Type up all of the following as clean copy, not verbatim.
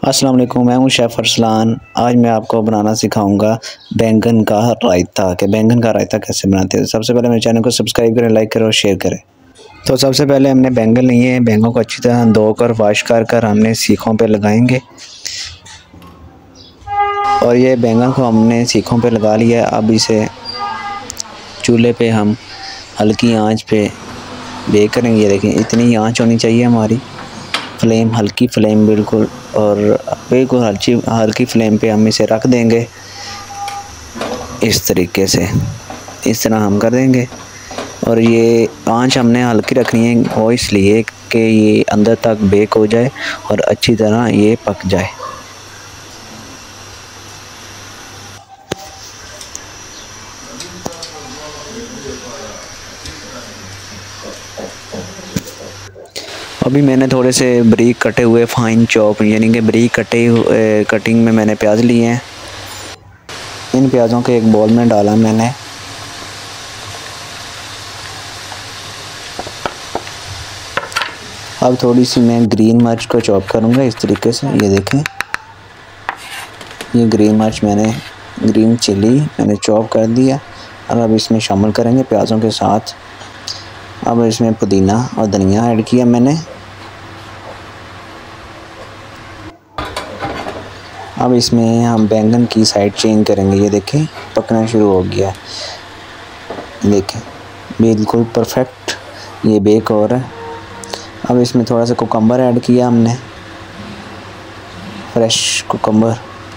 अस्सलाम वालेकुम, मैं हूं शेफ़ अरसलान। आज मैं आपको बनाना सिखाऊंगा बैंगन का रायता कि बैंगन का रायता कैसे बनाते हैं। सबसे पहले मेरे चैनल को सब्सक्राइब करें, लाइक करें और शेयर करें। तो सबसे पहले हमने बैंगन लिए हैं। बैंगन को अच्छी तरह धोकर वॉश कर हमने सीखों पे लगाएंगे और ये बैंगन को हमने सीखों पे लगा लिया। अब इसे चूल्हे पे हम हल्की आंच पे बेक करेंगे। ये देखें, इतनी आंच होनी चाहिए हमारी, फ्लेम हल्की फ्लेम बिल्कुल, और बिल्कुल हल्की फ्लेम पे हम इसे रख देंगे। इस तरीके से इस तरह हम कर देंगे। और ये आंच हमने हल्की रखनी है, वो इसलिए कि ये अंदर तक बेक हो जाए और अच्छी तरह ये पक जाए। अभी मैंने थोड़े से बारीक कटे हुए फाइन चॉप यानी कि बारीक कटिंग में मैंने प्याज लिए हैं। इन प्याज़ों को एक बॉल में डाला मैंने। अब थोड़ी सी मैं ग्रीन मिर्च को चॉप करूँगा इस तरीके से। ये देखें, ये ग्रीन मिर्च ग्रीन चिली मैंने चॉप कर दिया। अब इसमें शामिल करेंगे प्याज़ों के साथ। अब इसमें पुदीना और धनिया ऐड किया मैंने। अब इसमें हम बैंगन की साइड चेंज करेंगे। ये देखें, पकना शुरू हो गया। देखें, बिल्कुल परफेक्ट ये बेक हो रहा है। अब इसमें थोड़ा सा कुकम्बर ऐड किया हमने, फ्रेश कुकम्बर।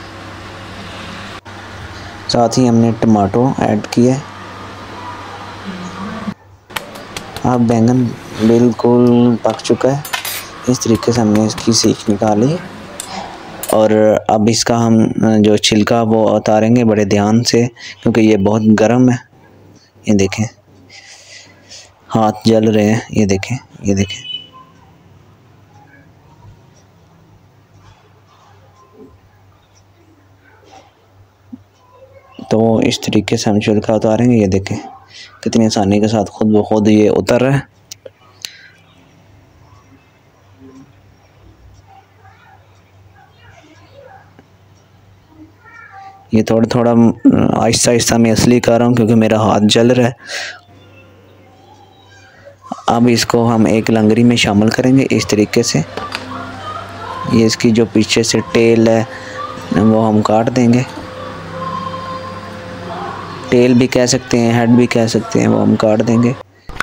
साथ ही हमने टमाटो ऐड किया। अब बैंगन बिल्कुल पक चुका है। इस तरीके से हमने इसकी सीख निकाली। और अब इसका हम जो छिलका वो उतारेंगे बड़े ध्यान से, क्योंकि ये बहुत गर्म है। ये देखें, हाथ जल रहे हैं। ये देखें, ये देखें। तो इस तरीके से हम छिलका उतारेंगे। ये देखें, कितनी आसानी के साथ खुद ब खुद ये उतर रहा है। ये थोड़ा थोड़ा आहिस्ता आहिस्ता मैं इसलिए कर रहा हूँ क्योंकि मेरा हाथ जल रहा है। अब इसको हम एक लंगरी में शामिल करेंगे इस तरीके से। ये इसकी जो पीछे से टेल है वो हम काट देंगे। टेल भी कह सकते हैं, हेड भी कह सकते हैं, वो हम काट देंगे।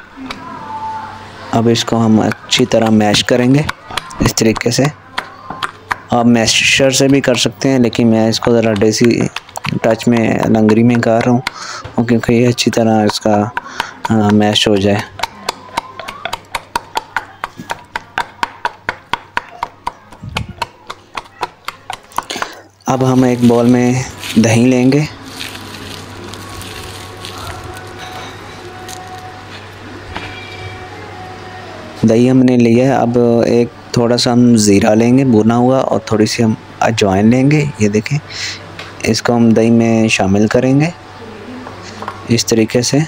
अब इसको हम अच्छी तरह मैश करेंगे इस तरीके से। आप मैशर से भी कर सकते हैं, लेकिन मैं इसको ज़रा देसी टच में लंगरी में कर रहा हूँ क्योंकि ये अच्छी तरह इसका मैश हो जाए। अब हम एक बॉल में दही लेंगे। दही हमने लिया है। अब एक थोड़ा सा हम ज़ीरा लेंगे भुना हुआ, और थोड़ी सी हम अजवाइन लेंगे। ये देखें, इसको हम दही में शामिल करेंगे इस तरीके से।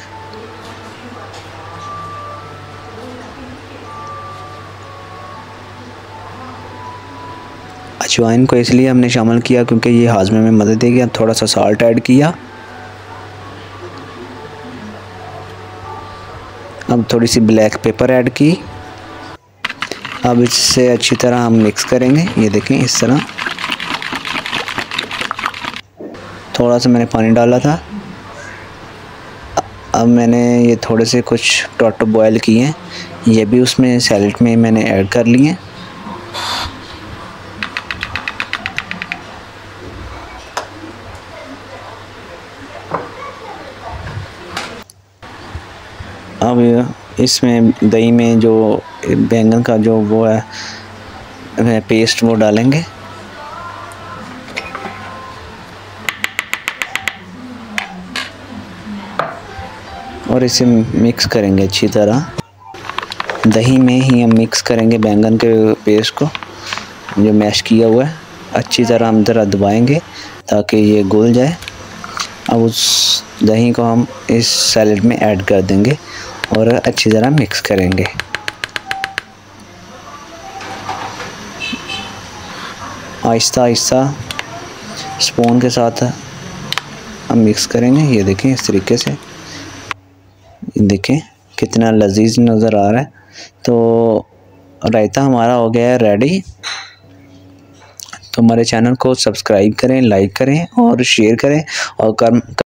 अजवाइन को इसलिए हमने शामिल किया क्योंकि ये हाजमे में मदद देगी। अब थोड़ा सा साल्ट ऐड किया। अब थोड़ी सी ब्लैक पेपर ऐड की। अब इससे अच्छी तरह हम मिक्स करेंगे। ये देखें, इस तरह। थोड़ा सा मैंने पानी डाला था। अब मैंने ये थोड़े से कुछ टोमेटो बॉयल किए हैं, ये भी उसमें सैलेड में मैंने ऐड कर लिए। अब इसमें दही में जो बैंगन का जो वो है पेस्ट वो डालेंगे। और इसे मिक्स करेंगे अच्छी तरह। दही में ही हम मिक्स करेंगे बैंगन के पेस्ट को जो मैश किया हुआ है। अच्छी तरह हम ज़रा दबाएंगे ताकि ये घुल जाए। अब उस दही को हम इस सैलेड में ऐड कर देंगे और अच्छी तरह मिक्स करेंगे। आहिस्ता आहिस्ता स्पून के साथ हम मिक्स करेंगे। ये देखें इस तरीके से, देखें कितना लजीज नज़र आ रहा है। तो रायता हमारा हो गया है रेडी। तो हमारे चैनल को सब्सक्राइब करें, लाइक करें और शेयर करें और